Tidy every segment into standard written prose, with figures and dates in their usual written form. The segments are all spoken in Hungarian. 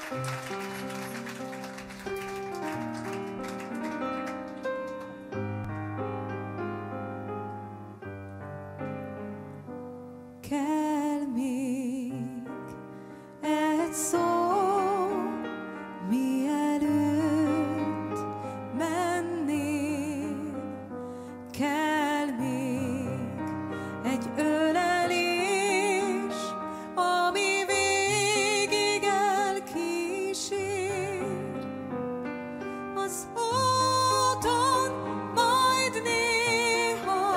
Kell még egy szó, mielőtt mennél. Kell még egy ölelés, ami végig elkísér. Az úton majd néha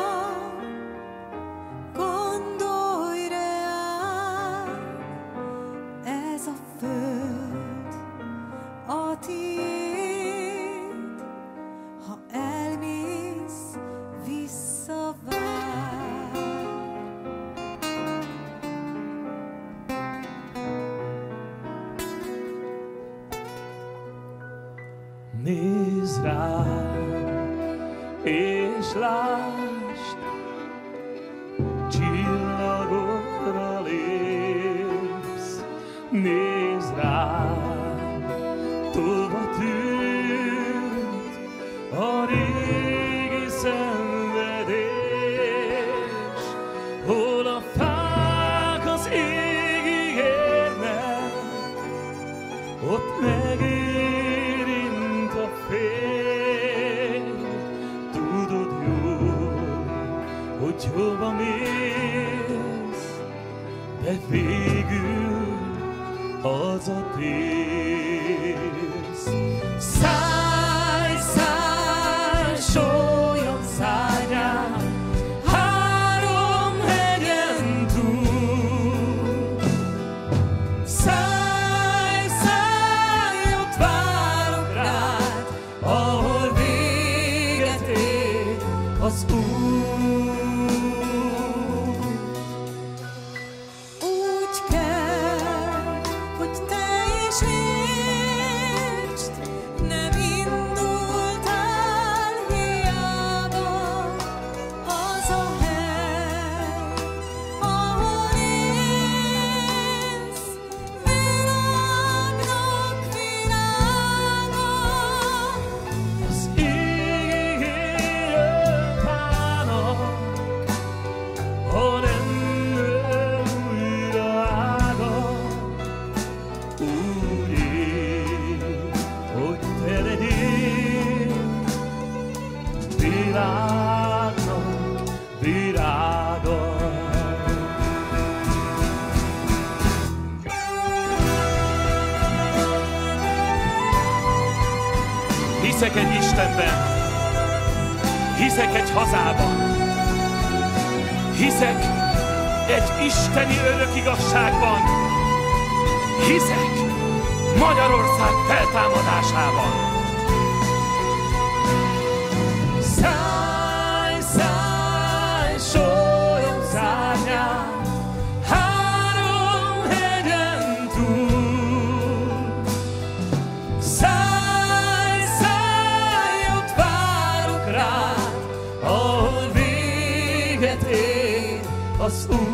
gondolj reám, ez a föld a tiéd, ha elmész, visszavár. Nézd rám, és lásd, csillagokra lépsz. Nézd rám, tova tűnt a régi szenvedés, hol a fák az égig érnek, ott megérint a fény. Tudod jól, hogy hova mész, de végül hazatérsz. Szállj, szállj, sólyom szárnyán, három hegyen túl. Szállj, szállj, ott várok rád, ahol véget ér az út. Úgy kell, hogy te is értsd, nem indultál hiába. Az a hely, ahol élsz, világnak világa. Az ég élő pának, ha nem nő újra ága. Úgy él, hogy te legyél világnak virága. Hiszek egy Istenben, hiszek egy hazában, hiszek egy isteni örök igazságban, hiszek Magyarország feltámadásában. Szállj, szállj, sólyom szárnyán, három hegyen túl. Szállj, szállj, ott várok rád, ahol véget ér az út.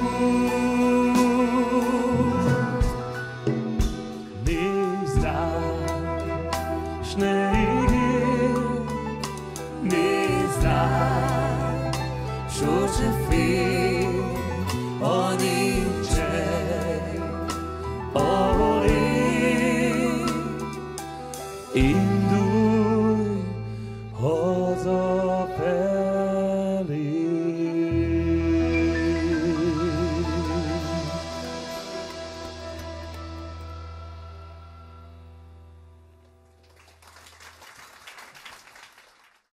Nézd rám, s ne ígérj, nézd rám, sose félj, ha nincs egy, ahol én